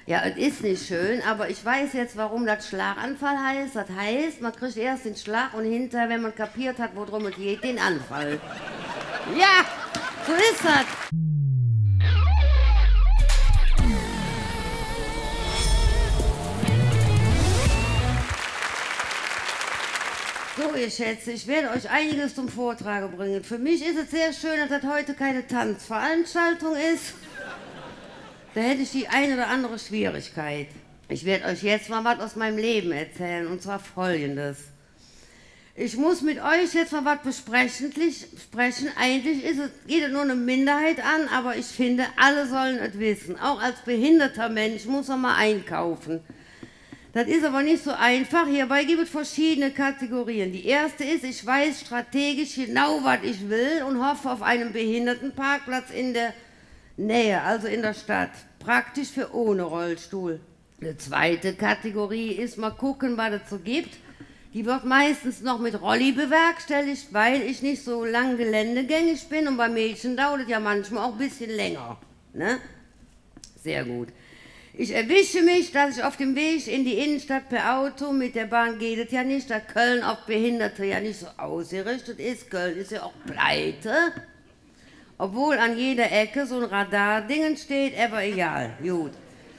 Ja, es ist nicht schön, aber ich weiß jetzt, warum das Schlaganfall heißt. Das heißt, man kriegt erst den Schlag und hinterher, wenn man kapiert hat, worum es geht, den Anfall. Ja, so ist das. So, ihr Schätze, ich werde euch einiges zum Vortrage bringen. Für mich ist es sehr schön, dass das heute keine Tanzveranstaltung ist. Da hätte ich die eine oder andere Schwierigkeit. Ich werde euch jetzt mal was aus meinem Leben erzählen, und zwar Folgendes. Ich muss mit euch jetzt mal was sprechen. Eigentlich geht es nur eine Minderheit an, aber ich finde, alle sollen es wissen. Auch als behinderter Mensch muss man mal einkaufen. Das ist aber nicht so einfach. Hierbei gibt es verschiedene Kategorien. Die erste ist, ich weiß strategisch genau, was ich will und hoffe auf einen Behindertenparkplatz in der Nähe, also in der Stadt. Praktisch für ohne Rollstuhl. Eine zweite Kategorie ist, mal gucken, was es so gibt. Die wird meistens noch mit Rolli bewerkstelligt, weil ich nicht so lang geländegängig bin und bei Mädchen dauert es ja manchmal auch ein bisschen länger. Ne? Sehr gut. Ich erwische mich, dass ich auf dem Weg in die Innenstadt per Auto, mit der Bahn geht es ja nicht, da Köln auf Behinderte ja nicht so ausgerichtet ist. Köln ist ja auch pleite. Obwohl an jeder Ecke so ein Radardingen steht, aber egal, gut.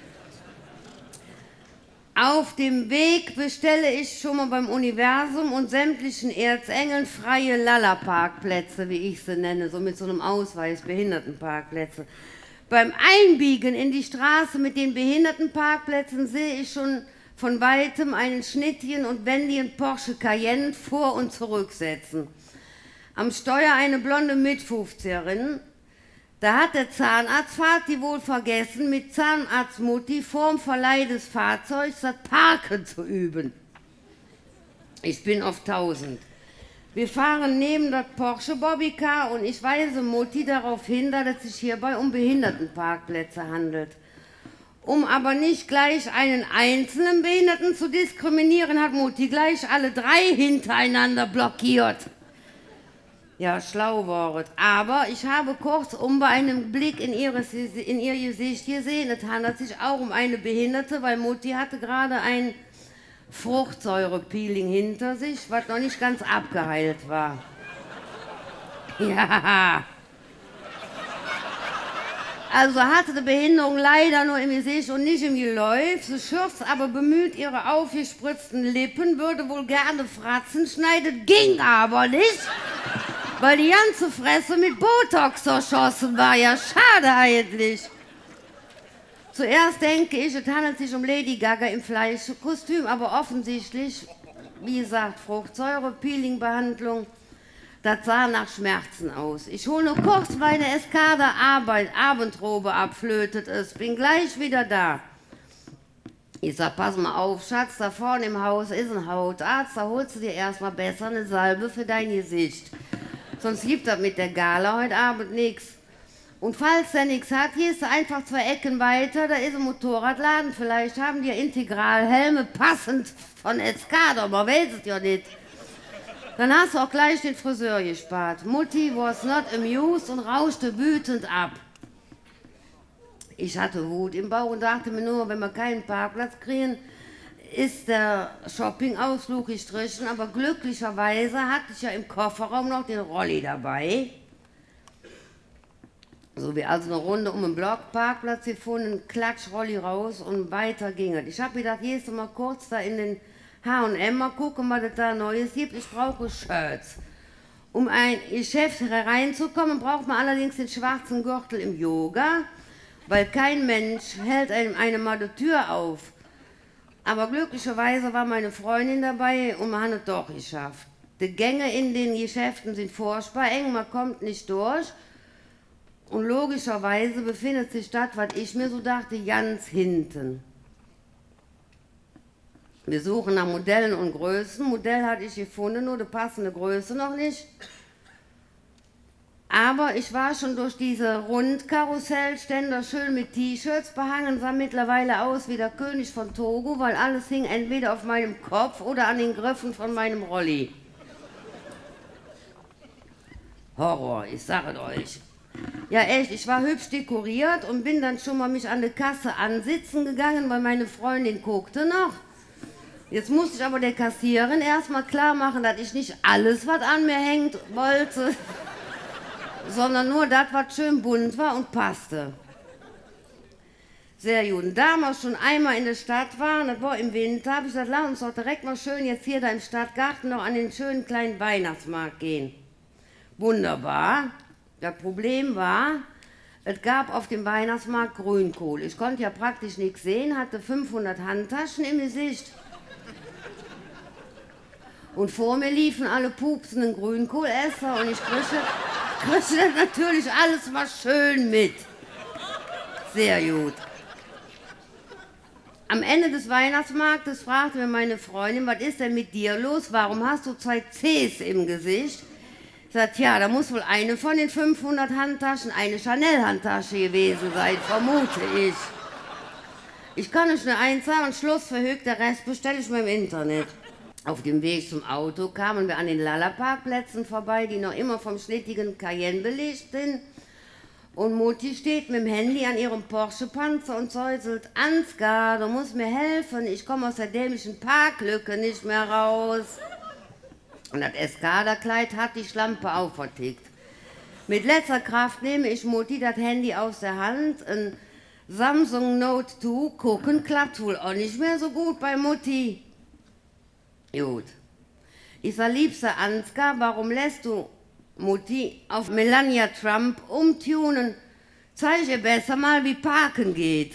Auf dem Weg bestelle ich schon mal beim Universum und sämtlichen Erzengeln freie Lala-Parkplätze, wie ich sie nenne, so mit so einem Ausweis, Behindertenparkplätze. Beim Einbiegen in die Straße mit den Behindertenparkplätzen sehe ich schon von Weitem einen schnittigen und wendigen Porsche Cayenne vor- und zurücksetzen. Am Steuer eine blonde Mit-50erin. Da hat der Zahnarzt Vati wohl vergessen, mit Zahnarztmutti vorm Verleih des Fahrzeugs das Parken zu üben. Ich bin auf 1000. Wir fahren neben das Porsche Bobbycar und ich weise Mutti darauf hin, dass es sich hierbei um Behindertenparkplätze handelt. Um aber nicht gleich einen einzelnen Behinderten zu diskriminieren, hat Mutti gleich alle 3 hintereinander blockiert. Ja, schlau war es. Aber ich habe kurzum bei einem Blick in ihr Gesicht gesehen, es handelt sich auch um eine Behinderte, weil Mutti hatte gerade ein Fruchtsäurepeeling hinter sich, was noch nicht ganz abgeheilt war. Ja. Also hatte die Behinderung leider nur im Gesicht und nicht im Geläuf. Sie schürzt aber bemüht ihre aufgespritzten Lippen, würde wohl gerne Fratzen schneiden, ging aber nicht. Weil die ganze Fresse mit Botox erschossen war. Ja, schade eigentlich. Zuerst denke ich, es handelt sich um Lady Gaga im Fleischkostüm, aber offensichtlich, wie gesagt, Fruchtsäure, Peelingbehandlung, das sah nach Schmerzen aus. Ich hole nur kurz meine Abendrobe abflötet es, bin gleich wieder da. Ich sag, pass mal auf, Schatz, da vorne im Haus ist ein Hautarzt, da holst du dir erstmal besser eine Salbe für dein Gesicht. Sonst gibt das mit der Gala heute Abend nichts. Und falls der nichts hat, gehst du einfach 2 Ecken weiter, da ist ein Motorradladen. Vielleicht haben die ja Integralhelme passend von Escada, man weiß es ja nicht. Dann hast du auch gleich den Friseur gespart. Mutti was not amused und rauschte wütend ab. Ich hatte Wut im Bauch und dachte mir nur, wenn wir keinen Parkplatz kriegen, ist der Shoppingausflug gestrichen, aber glücklicherweise hatte ich ja im Kofferraum noch den Rolli dabei. So wie also eine Runde um den Block, Parkplatz gefunden, Klatsch-Rolli raus und weiter ging es. Ich habe gedacht, gehst du mal kurz da in den H&M, mal gucken, was es da Neues gibt. Ich brauche Shirts. Um ein Geschäft hereinzukommen, braucht man allerdings den schwarzen Gürtel im Yoga, weil kein Mensch hält einem mal die Tür auf. Aber glücklicherweise war meine Freundin dabei und man hat es doch geschafft. Die Gänge in den Geschäften sind furchtbar eng, man kommt nicht durch. Und logischerweise befindet sich das, was ich mir so dachte, ganz hinten. Wir suchen nach Modellen und Größen. Modell hatte ich gefunden, nur die passende Größe noch nicht. Aber ich war schon durch diese Rundkarussellständer schön mit T-Shirts behangen, sah mittlerweile aus wie der König von Togo, weil alles hing entweder auf meinem Kopf oder an den Griffen von meinem Rolli. Horror, ich sage es euch. Ja, echt, ich war hübsch dekoriert und bin dann schon mal mich an der Kasse ansitzen gegangen, weil meine Freundin guckte noch. Jetzt musste ich aber der Kassiererin erstmal klar machen, dass ich nicht alles, was an mir hängt, wollte, sondern nur das, was schön bunt war und passte. Sehr gut. Und da wir schon einmal in der Stadt waren, das war im Winter, habe ich gesagt, lass uns doch direkt mal schön jetzt hier da im Stadtgarten noch an den schönen kleinen Weihnachtsmarkt gehen. Wunderbar. Das Problem war, es gab auf dem Weihnachtsmarkt Grünkohl. Ich konnte ja praktisch nichts sehen, hatte 500 Handtaschen im Gesicht. Und vor mir liefen alle pupsenden Grünkohlesser und ich kriegte natürlich alles mal schön mit. Sehr gut. Am Ende des Weihnachtsmarktes fragte mir meine Freundin, was ist denn mit dir los? Warum hast du 2 Cs im Gesicht? Ich sagte, ja, da muss wohl eine von den 500 Handtaschen eine Chanel-Handtasche gewesen sein, vermute ich. Ich kann nicht nur eins sagen, Schluss verhögt, der Rest bestelle ich mir im Internet. Auf dem Weg zum Auto kamen wir an den Lala-Parkplätzen vorbei, die noch immer vom schnittigen Cayenne belegt sind. Und Mutti steht mit dem Handy an ihrem Porsche-Panzer und säuselt, Ansgar, du musst mir helfen, ich komme aus der dämlichen Parklücke nicht mehr raus. Und das Eskaderkleid hat die Schlampe auch vertickt. Mit letzter Kraft nehme ich Mutti das Handy aus der Hand, ein Samsung Note 2, gucken klappt wohl auch nicht mehr so gut bei Mutti. Gut. Ich sag, liebster Ansgar, warum lässt du Mutti auf Melania Trump umtunen? Zeig ihr besser mal, wie Parken geht.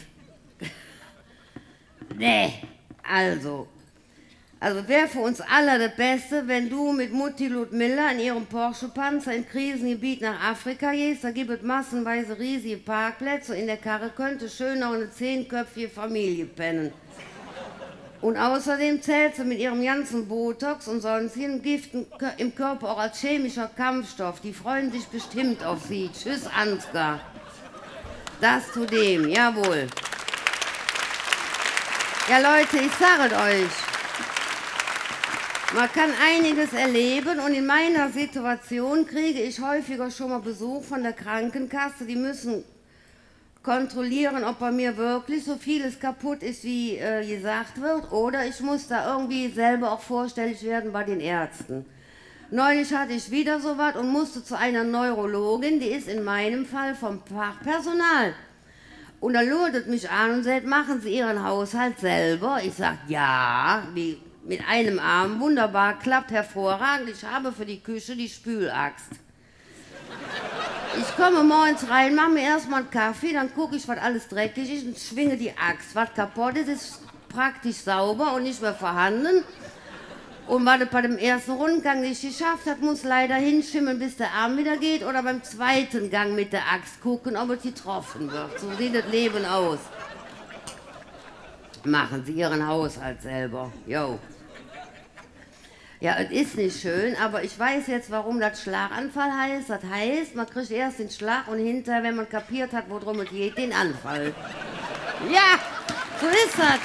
Nee, also wäre für uns alle das Beste, wenn du mit Mutti Ludmilla in ihrem Porsche-Panzer im Krisengebiet nach Afrika gehst. Da gibt es massenweise riesige Parkplätze und in der Karre könnte schön noch eine 10-köpfige Familie pennen. Und außerdem zählt sie mit ihrem ganzen Botox und sonstigen Giften im Körper auch als chemischer Kampfstoff. Die freuen sich bestimmt auf sie. Tschüss, Ansgar. Das zu dem, jawohl. Ja, Leute, ich sage es euch. Man kann einiges erleben und in meiner Situation kriege ich häufiger schon mal Besuch von der Krankenkasse. Die müssen kontrollieren, ob bei mir wirklich so vieles kaputt ist, wie gesagt wird, oder ich muss da irgendwie selber auch vorstellig werden bei den Ärzten. Neulich hatte ich wieder so was und musste zu einer Neurologin, die ist in meinem Fall vom Fachpersonal. Und da lurdet mich an und sagt, machen Sie Ihren Haushalt selber? Ich sage, ja, wie mit einem Arm, wunderbar, klappt hervorragend, ich habe für die Küche die Spülaxt. Ich komme morgens rein, mache mir erstmal einen Kaffee, dann gucke ich, was alles dreckig ist und schwinge die Axt. Was kaputt ist, ist praktisch sauber und nicht mehr vorhanden. Und was es bei dem ersten Rundgang nicht geschafft hat, muss leider hinschimmeln, bis der Arm wieder geht oder beim zweiten Gang mit der Axt gucken, ob es getroffen wird. So sieht das Leben aus. Machen Sie Ihren Haushalt selber. Jo. Ja, es ist nicht schön, aber ich weiß jetzt, warum das Schlaganfall heißt. Das heißt, man kriegt erst den Schlag und hinterher, wenn man kapiert hat, worum es geht, den Anfall. Ja, so ist das.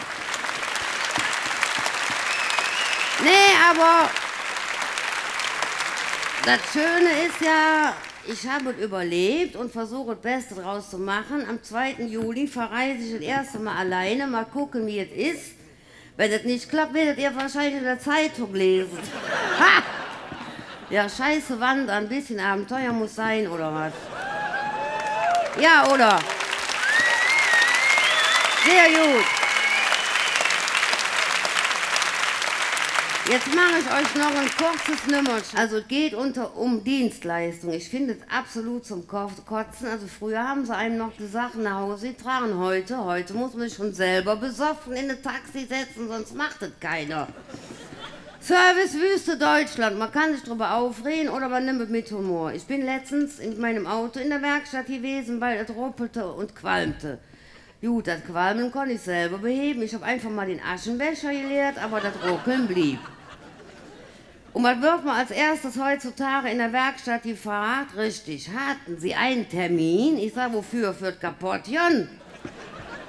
Nee, aber das Schöne ist ja, ich habe es überlebt und versuche das Beste draus zu machen. Am 2. Juli verreise ich das erste Mal alleine, mal gucken, wie es ist. Wenn das nicht klappt, werdet ihr wahrscheinlich in der Zeitung lesen. Ha! Ja, scheiße Wand, ein bisschen Abenteuer muss sein, oder was? Ja, oder? Sehr gut. Jetzt mache ich euch noch ein kurzes Nummerchen. Also es geht um Dienstleistung. Ich finde es absolut zum Kotzen. Also früher haben sie einem noch die Sachen nach Hause getragen. Heute muss man sich schon selber besoffen in ein Taxi setzen, sonst macht es keiner. Servicewüste Deutschland. Man kann sich darüber aufregen oder man nimmt es mit Humor. Ich bin letztens in meinem Auto in der Werkstatt gewesen, weil es ruppelte und qualmte. Gut, das Qualmen konnte ich selber beheben. Ich habe einfach mal den Aschenbecher geleert, aber das Ruckeln blieb. Und was wird man als erstes heutzutage in der Werkstatt gefragt? Richtig, hatten Sie einen Termin? Ich sage, wofür? Für das Kapottchen?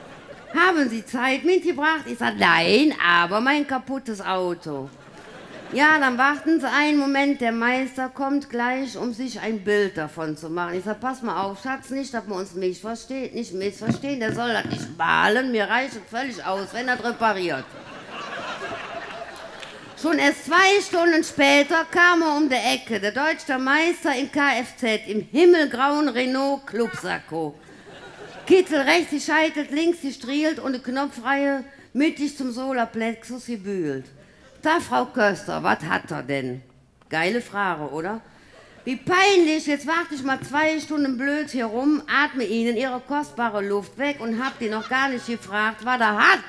Haben Sie Zeit mitgebracht? Ich sage, nein, aber mein kaputtes Auto. Ja, dann warten Sie einen Moment, der Meister kommt gleich, um sich ein Bild davon zu machen. Ich sag, pass mal auf, Schatz, nicht, dass wir uns nicht missverstehen, der soll das nicht malen, mir reicht es völlig aus, wenn er repariert. Schon erst 2 Stunden später kam er um die Ecke, der deutsche Meister im Kfz, im himmelgrauen Renault Clubsacko. Kittel rechts gescheitelt, links gestrielt und eine Knopfreihe mittig zum Solarplexus gebühlt. Da, Frau Köster, was hat er denn? Geile Frage, oder? Wie peinlich, jetzt warte ich mal 2 Stunden blöd hier rum, atme Ihnen Ihre kostbare Luft weg und hab die noch gar nicht gefragt, was er hat.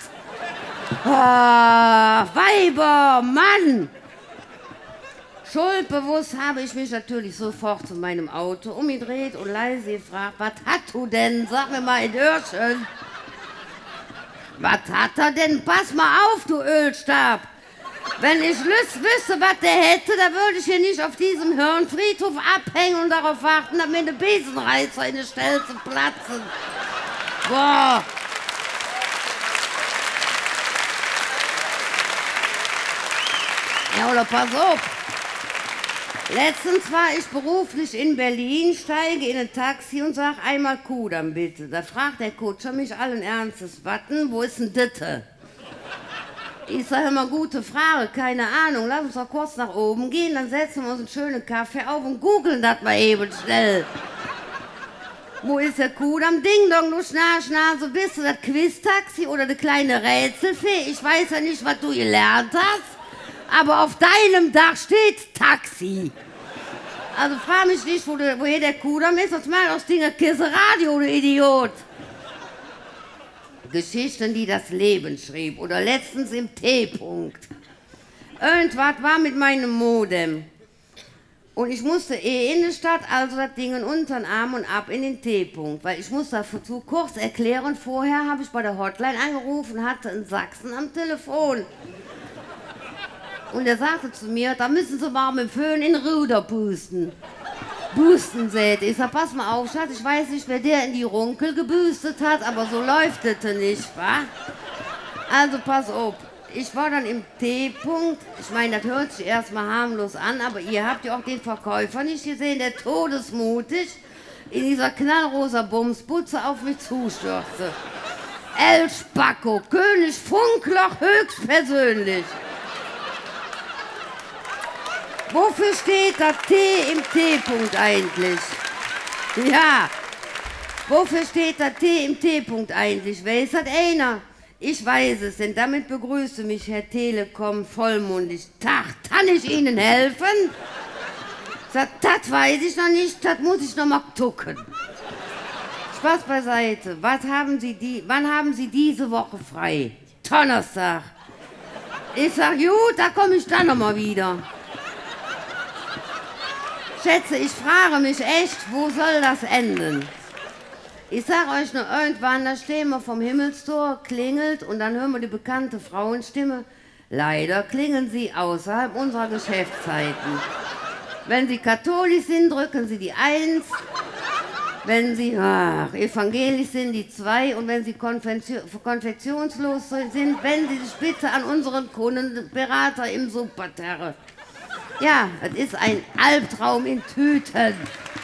Oh, Weiber, Mann! Schuldbewusst habe ich mich natürlich sofort zu meinem Auto umgedreht und leise gefragt, was hat du denn? Sag mir mal in Öhrchen. Was hat er denn? Pass mal auf, du Ölstab! Wenn ich wüsste, was der hätte, dann würde ich hier nicht auf diesem Hirnfriedhof abhängen und darauf warten, dass mir eine Besenreißer in die Stelze platzen. Boah! Ja, oder pass auf. Letztens war ich beruflich in Berlin, steige in ein Taxi und sag einmal Kudam bitte. Da fragt der Kutscher mich allen Ernstes, Watten, wo ist denn Ditte? Ich sage immer, gute Frage, keine Ahnung, lass uns doch kurz nach oben gehen, dann setzen wir uns einen schönen Kaffee auf und googeln das mal eben schnell. Wo ist der Kudam? Ding dong, du Schnarchnase, bist du das Quiz-Taxi oder eine kleine Rätselfee? Ich weiß ja nicht, was du gelernt hast, aber auf deinem Dach steht Taxi. Also frag mich nicht, woher der Kudam ist, sonst mal aus Dinger Kisse Radio, du Idiot. Geschichten, die das Leben schrieb. Oder letztens im T-Punkt. Irgendwas war mit meinem Modem. Und ich musste in die Stadt, also das Ding unter den Arm und ab in den T-Punkt. Weil ich muss dazu kurz erklären, vorher habe ich bei der Hotline angerufen, hatte einen Sachsen am Telefon. Und er sagte zu mir, da müssen Sie mal mit dem Föhn in den Ruder pusten. Büsten sät. Ich sag, pass mal auf, Schatz, ich weiß nicht, wer der in die Runkel gebüstet hat, aber so läuft es nicht, wa? Also pass auf, ich war dann im T-Punkt, ich meine, das hört sich erstmal harmlos an, aber ihr habt ja auch den Verkäufer nicht gesehen, der todesmutig in dieser knallrosa Bumsbutze auf mich zustürzte. El Spacko, König Funkloch höchstpersönlich. Wofür steht das T im T-Punkt eigentlich? Ja, wofür steht das T im T-Punkt eigentlich? Wer ist das einer? Ich weiß es, denn damit begrüßte mich Herr Telekom vollmundig. Tag, kann ich Ihnen helfen? Sagt, das weiß ich noch nicht, das muss ich noch mal gucken. Spaß beiseite. Wann haben Sie diese Woche frei? Donnerstag. Ich sag, gut, da komme ich dann noch mal wieder. Schätze, ich frage mich echt, wo soll das enden? Ich sag euch nur irgendwann, da stehen wir vom Himmelstor, klingelt und dann hören wir die bekannte Frauenstimme. Leider klingen sie außerhalb unserer Geschäftszeiten. Wenn Sie katholisch sind, drücken Sie die 1. Wenn Sie evangelisch sind, die 2. Und wenn Sie konfektionslos sind, wenden Sie sich bitte an unseren Kundenberater im Superterre. Ja, das ist ein Albtraum in Tüten.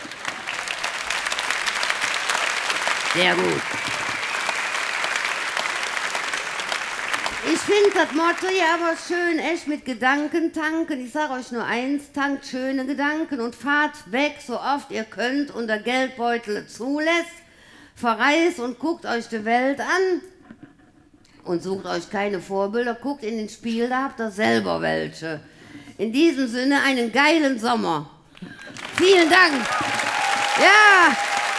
Sehr gut. Ich finde das Motto ja aber schön, echt mit Gedanken tanken. Ich sage euch nur eins, tankt schöne Gedanken und fahrt weg, so oft ihr könnt und der Geldbeutel zulässt. Verreist und guckt euch die Welt an und sucht euch keine Vorbilder, guckt in den Spiegel, da habt ihr selber welche. In diesem Sinne einen geilen Sommer. Vielen Dank. Ja.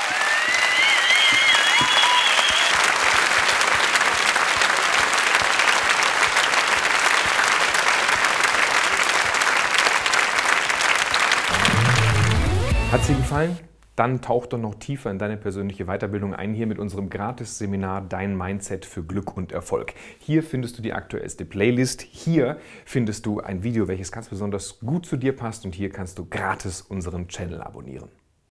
Hat es dir gefallen? Dann tauch doch noch tiefer in deine persönliche Weiterbildung ein, hier mit unserem Gratis-Seminar Dein Mindset für Glück und Erfolg. Hier findest du die aktuellste Playlist, hier findest du ein Video, welches ganz besonders gut zu dir passt und hier kannst du gratis unseren Channel abonnieren.